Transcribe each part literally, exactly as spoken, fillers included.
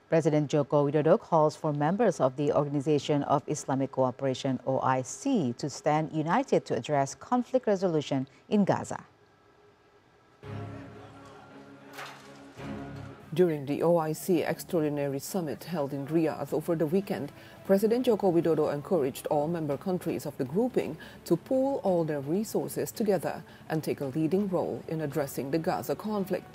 President Joko Widodo calls for members of the Organization of Islamic Cooperation O I C to stand united to address conflict resolution in Gaza. During the O I C Extraordinary Summit held in Riyadh over the weekend, President Joko Widodo encouraged all member countries of the grouping to pool all their resources together and take a leading role in addressing the Gaza conflict.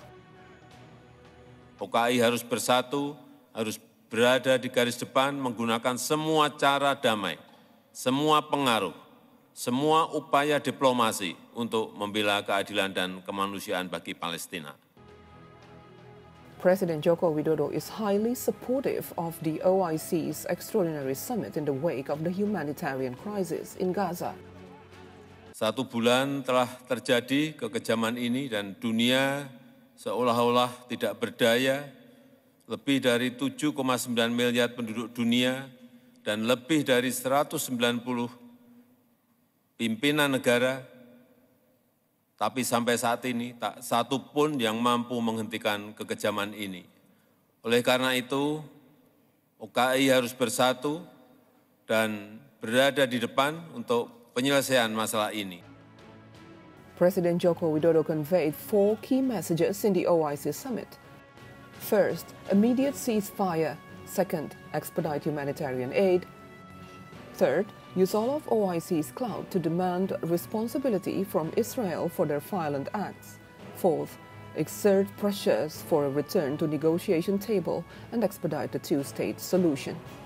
O K I harus bersatu, harus berada di garis depan menggunakan semua cara damai, semua pengaruh, semua upaya diplomasi untuk membela keadilan dan kemanusiaan bagi Palestina. President Joko Widodo is highly supportive of the O I C's Extraordinary Summit in the wake of the humanitarian crisis in Gaza. Satu bulan telah terjadi kekejaman ini dan dunia seolah-olah tidak berdaya. Lebih dari tujuh koma sembilan miliar penduduk dunia dan lebih dari seratus sembilan puluh pimpinan negara. Tapi sampai saat ini tak satu pun yang mampu menghentikan kekejaman ini. Oleh karena itu, O K I harus bersatu dan berada di depan untuk penyelesaian masalah ini. President Joko Widodo conveyed four key messages in the O I C summit. First, immediate ceasefire. Second, expedite humanitarian aid. Third, use all of O I C's clout to demand responsibility from Israel for their violent acts. Fourth, exert pressures for a return to negotiation table and expedite the two-state solution.